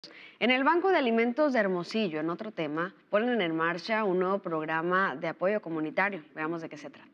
En el Banco de Alimentos de Hermosillo, en otro tema, ponen en marcha un nuevo programa de apoyo comunitario. Veamos de qué se trata.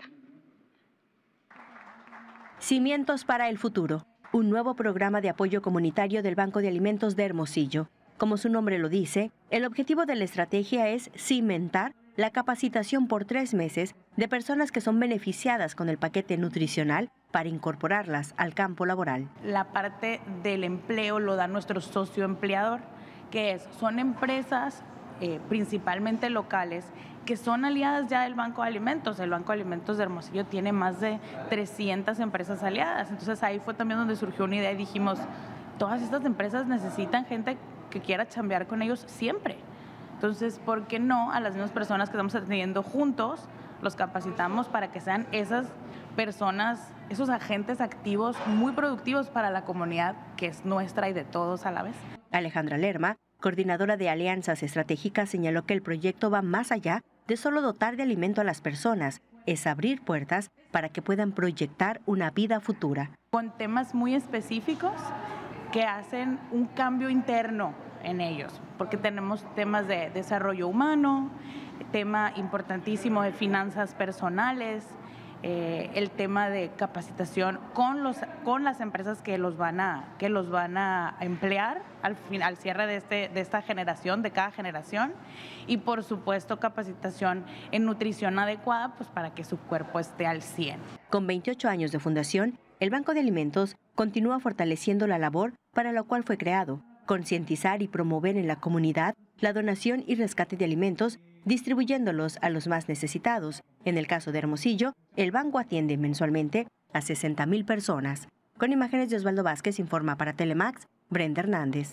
Cimientos para el futuro, un nuevo programa de apoyo comunitario del Banco de Alimentos de Hermosillo. Como su nombre lo dice, el objetivo de la estrategia es cimentar la capacitación por 3 meses de personas que son beneficiadas con el paquete nutricional para incorporarlas al campo laboral. La parte del empleo lo da nuestro socio empleador, son empresas principalmente locales que son aliadas ya del Banco de Alimentos. El Banco de Alimentos de Hermosillo tiene más de 300 empresas aliadas. Entonces ahí fue también donde surgió una idea y dijimos, todas estas empresas necesitan gente que quiera chambear con ellos siempre. Entonces, ¿por qué no a las mismas personas que estamos atendiendo juntos los capacitamos para que sean esas personas, esos agentes activos muy productivos para la comunidad que es nuestra y de todos a la vez? Alejandra Lerma, coordinadora de Alianzas Estratégicas, señaló que el proyecto va más allá de solo dotar de alimento a las personas, es abrir puertas para que puedan proyectar una vida futura. Con temas muy específicos que hacen un cambio interno en ellos, porque tenemos temas de desarrollo humano, tema importantísimo de finanzas personales, el tema de capacitación con las empresas que los van a emplear al cierre de esta generación, de cada generación, y por supuesto capacitación en nutrición adecuada, pues para que su cuerpo esté al 100. Con 28 años de fundación, el Banco de Alimentos continúa fortaleciendo la labor para la cual fue creado: concientizar y promover en la comunidad la donación y rescate de alimentos, distribuyéndolos a los más necesitados. En el caso de Hermosillo, el banco atiende mensualmente a 60,000 personas. Con imágenes de Osvaldo Vázquez, informa para Telemax, Brenda Hernández.